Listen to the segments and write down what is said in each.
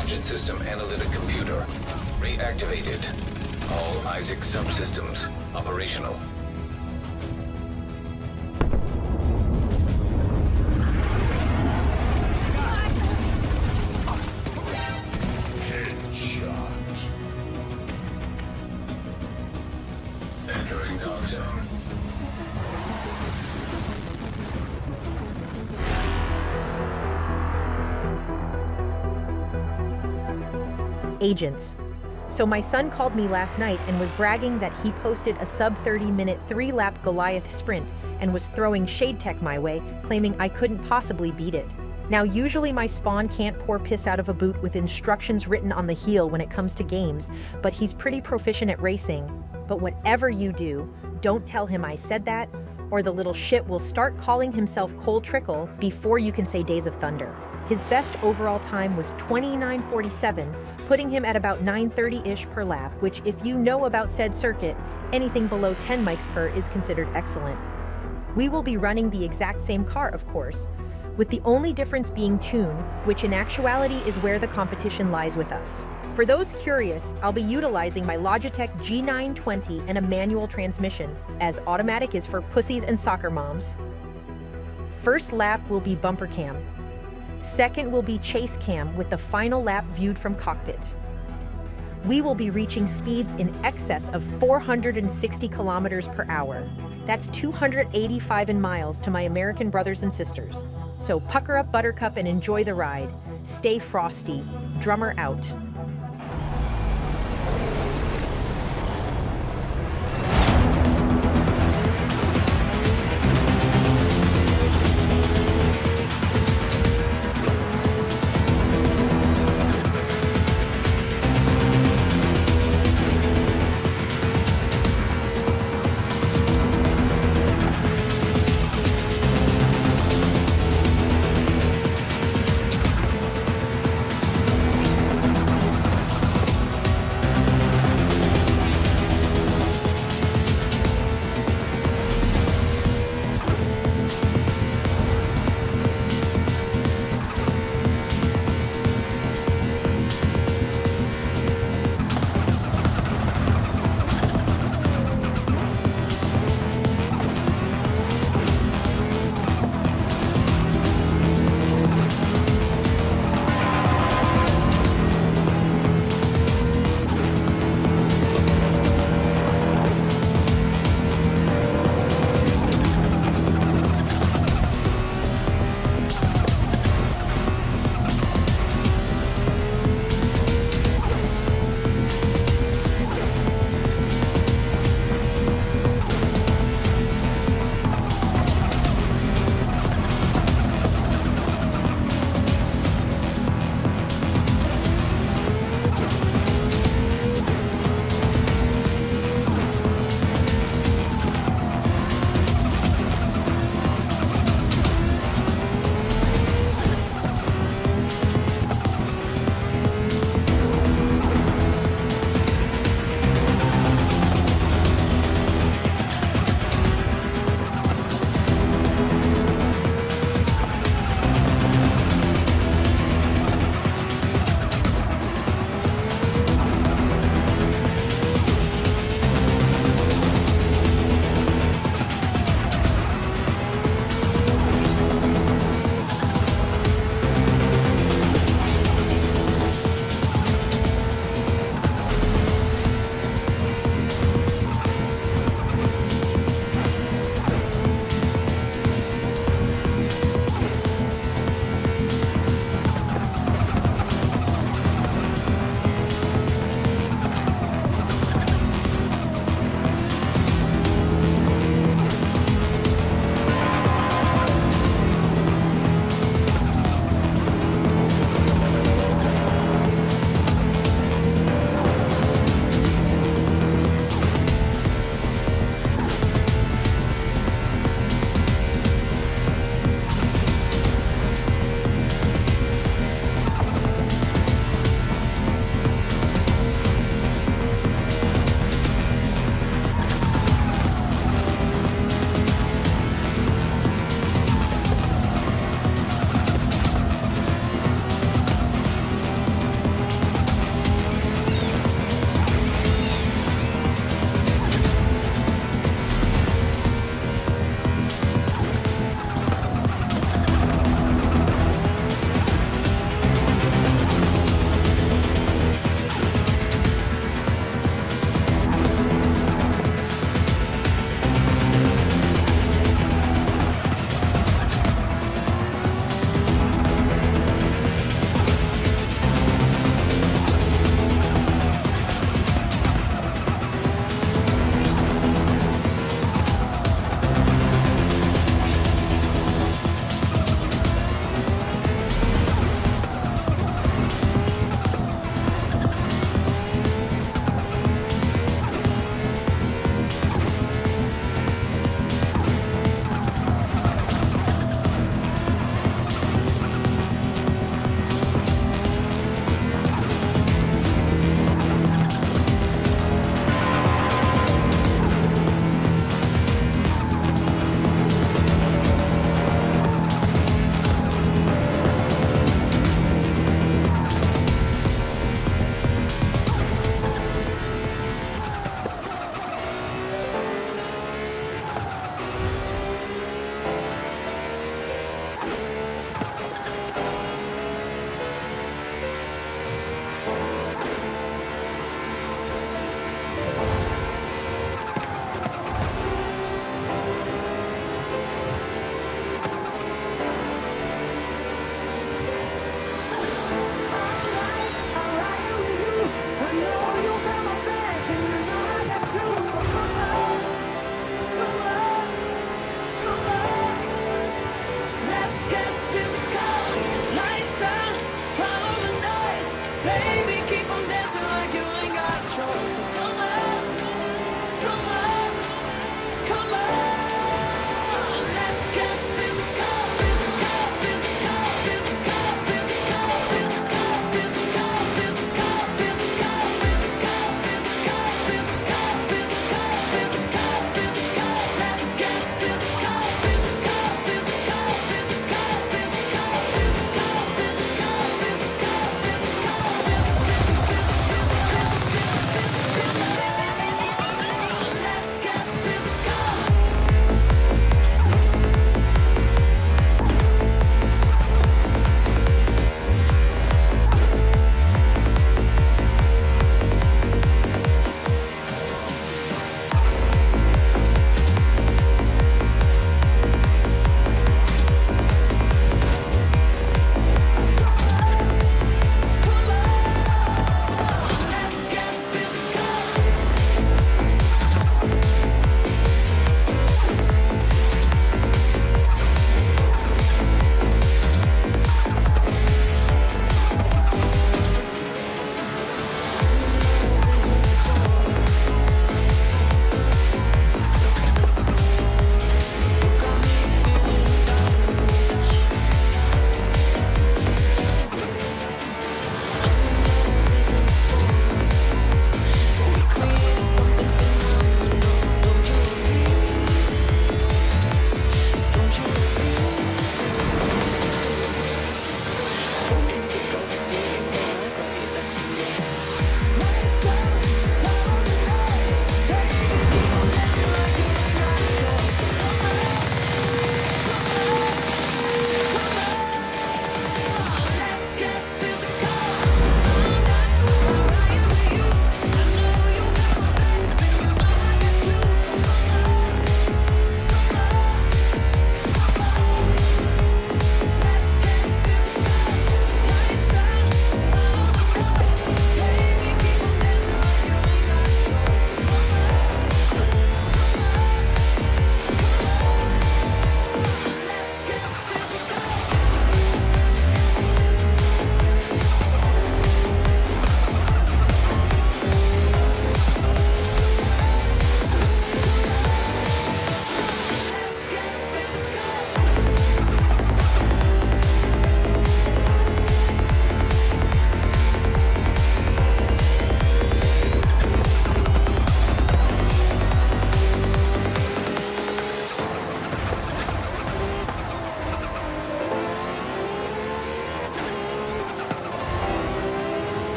Transit System Analytic Computer reactivated. All Isaac subsystems operational. Headshot. Entering Dark Zone. Agents. So my son called me last night and was bragging that he posted a sub-30-minute 3-lap Goliath sprint and was throwing shade tech my way, claiming I couldn't possibly beat it. Now, usually my spawn can't pour piss out of a boot with instructions written on the heel when it comes to games, but he's pretty proficient at racing. But whatever you do, don't tell him I said that, or the little shit will start calling himself Cole Trickle before you can say Days of Thunder. His best overall time was 29:47, putting him at about 9:30-ish per lap, which, if you know about said circuit, anything below 10 mics per is considered excellent. We will be running the exact same car, of course, with the only difference being tune, which in actuality is where the competition lies with us. For those curious, I'll be utilizing my Logitech G920 and a manual transmission, as automatic is for pussies and soccer moms. First lap will be bumper cam. Second will be chase cam with the final lap viewed from cockpit. We will be reaching speeds in excess of 460 kilometers per hour. That's 285 in miles to my American brothers and sisters. So pucker up, Buttercup, and enjoy the ride. Stay frosty. Drummer out.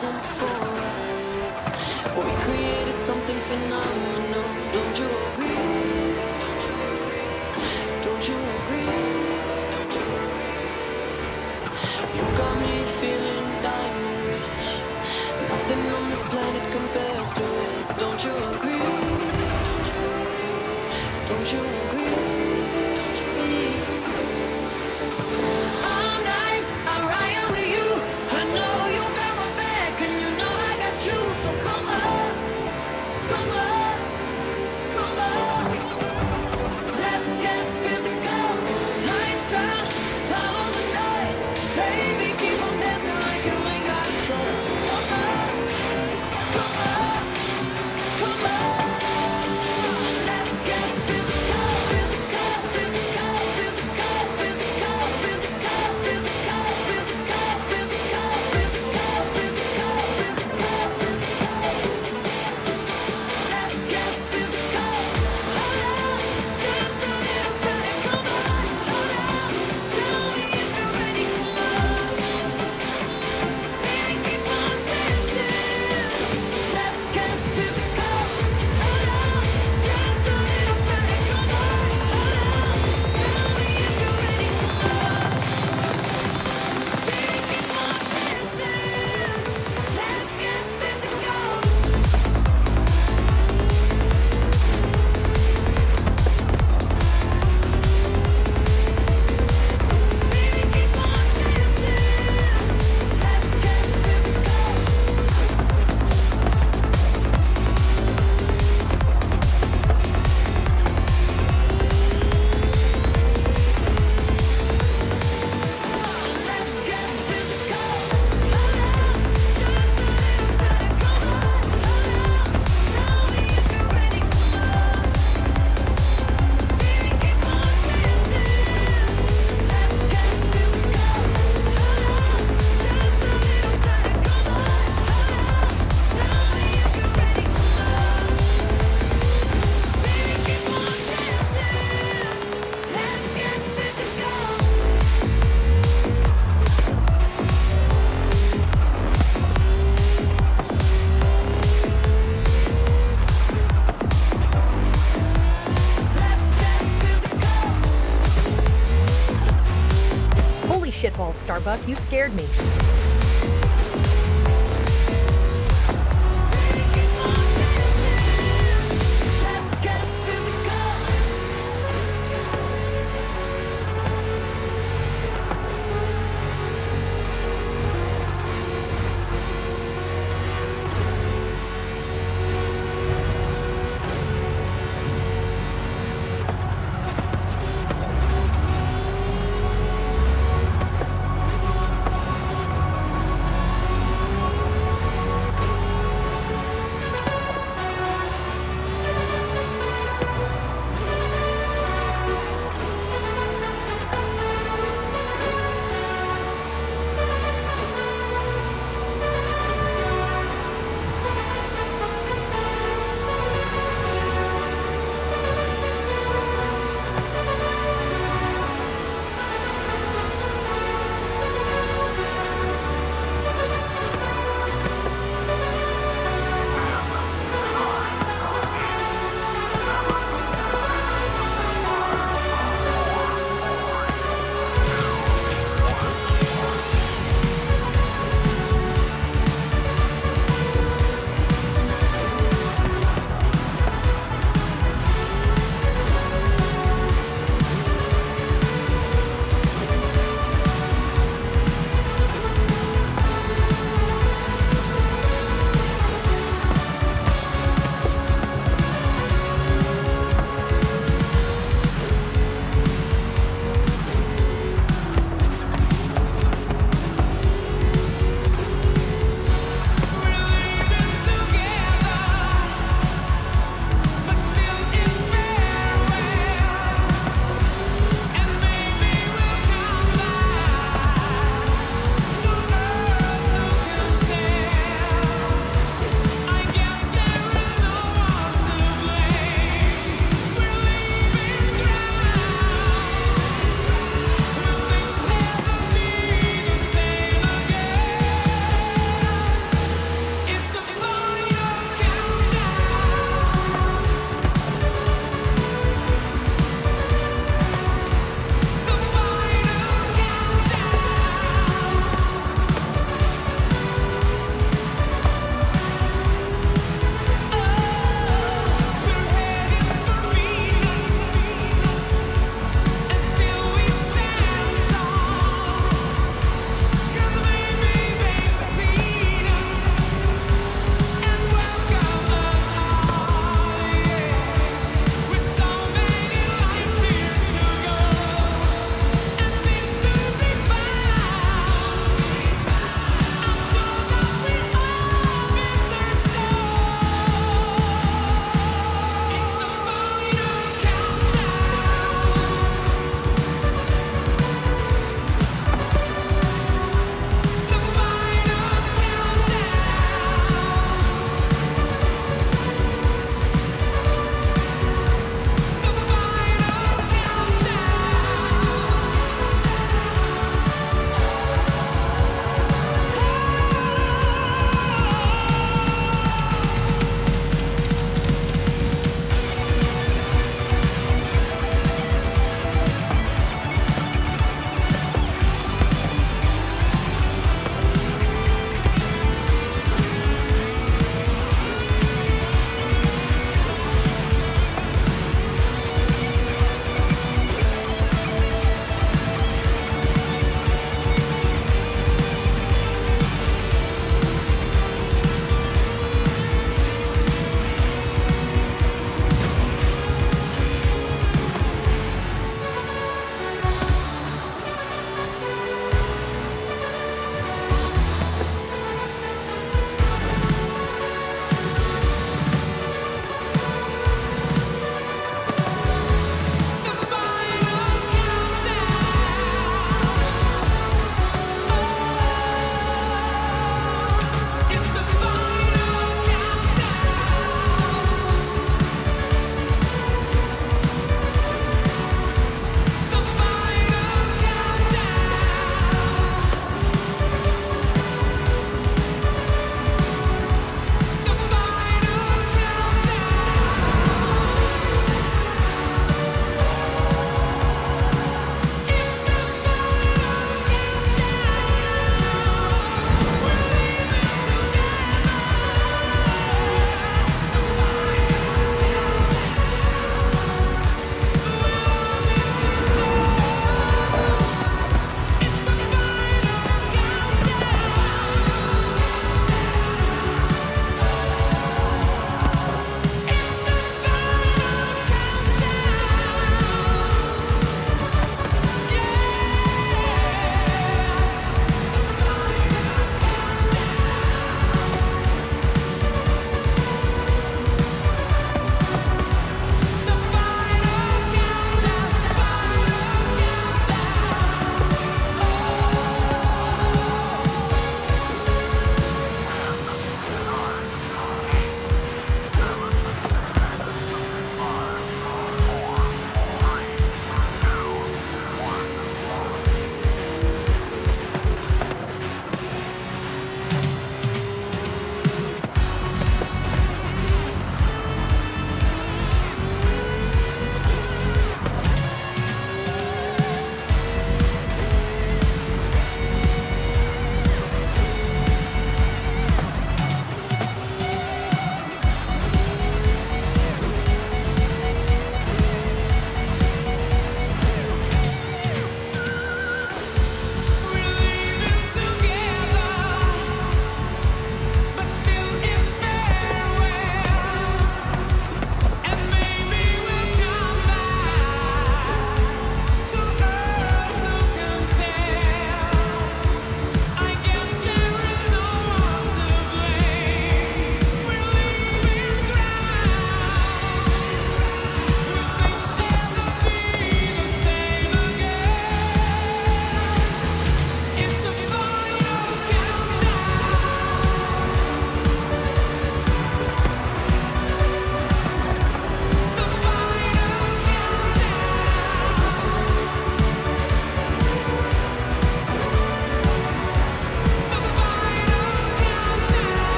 wasn't for us. But we created something phenomenal. Don't you agree? Don't you agree? You got me feeling diamond rich. Nothing on this planet compares to it. Don't you agree? Don't you agree? All night I'll ride with you. I know you got my back, and you know I got you. So come on, come on, come on. Let's get physical. Lights out, follow the noise. Baby, keep on dancing like you ain't got a choice. Come on, come on, come on. Let's get physical, physical, physical, physical, physical, physical, physical, physical, physical, physical, physical, physical. Let's get physical. Hold on, just a little time. Come on, hold on. Tell me if you're ready. Come on, baby, keep on dancing. Let's get physical. Hold on, just a little time. Come on, hold on. Tell me if you're ready. Come on, baby, keep on dancing. Let's get physical. Baby, keep on dancing. Let's get physical. Let's get physical. Hold on, just a little time. Come on, hold on. Tell me if you're ready. Come on, baby, keep on dancing. Let's get physical. Hold on, just a little time. Come on, hold on. Tell me if you're ready. Come on, baby, keep on dancing. Let's get physical. Let's get physical. Holy shitballs, Starbuck, you scared me. Keep on dancing. Let's get physical.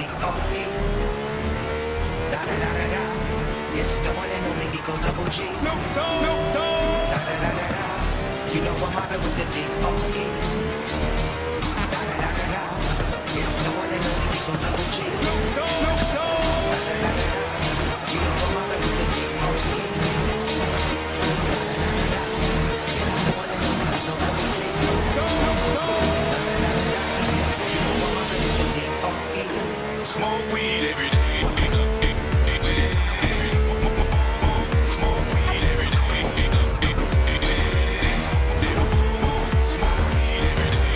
D-O-E. Da-da-da-da-da. It's the one and only Digo Double G. Da-da-da-da-da. You know I'm mobbing with the D-O-E. Da-da-da-da-da. It's the one and only Digo Double G. Da-da-da-da-da. You know I'm mobbing with the D-O-E. Smoke weed every day. Smoke weed every day. Smoke weed every day.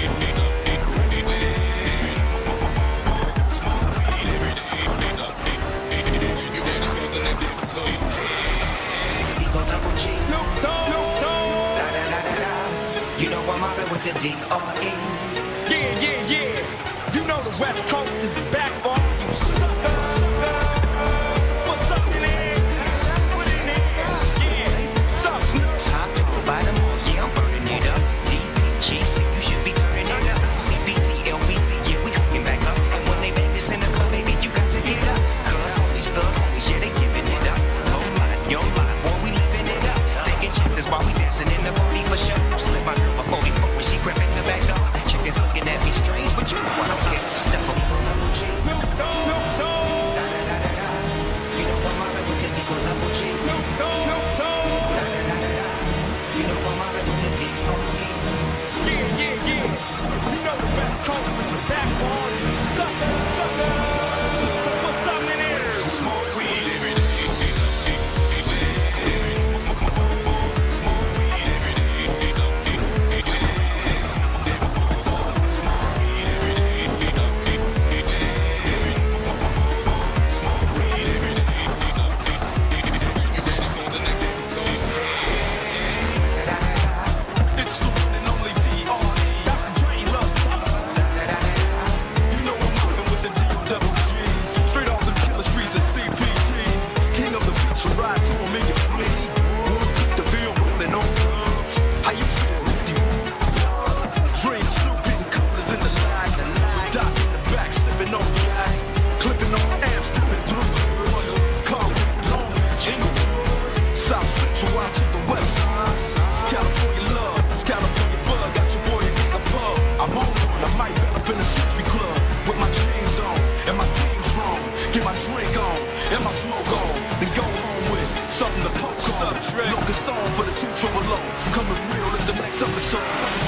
Smoke weed every day. You better smoke the next episode. Digo Double G. Da-da-da-da-da. You know I'm mobbing with the D-R-E. Yeah. You know the West Coast is back for all you suckers. What's up in there? What in there? Yeah. Sup, Snoop? Top dog by the mall, yeah, I'm burning it up. DPGC, you should be turning it up. CBT, LBC, yeah, we hooking back up. And when they bang this in the club, baby, you got to get up. Cause homies, thug homies, yeah, they giving it up. Oh my, yo my, boy, we living it up. Taking chances while we dancing in the party for sure. Slip my girl before we fuck when she crept in the back door. Chickens looking at me strange, but you know I don't care. Step up, Double G. Da-da-da-da-da. You know I'm mobbing with the Digo Double G. Da-da-da-da-da. You know I'm mobbing with the D-O-E. Yeah. You know the West Coast is back for all you suckers. So what's up in there? Smoke weed every day. Smoke weed every day. Something to post up. Locus on for the 2 triple low. Coming real is the next episode.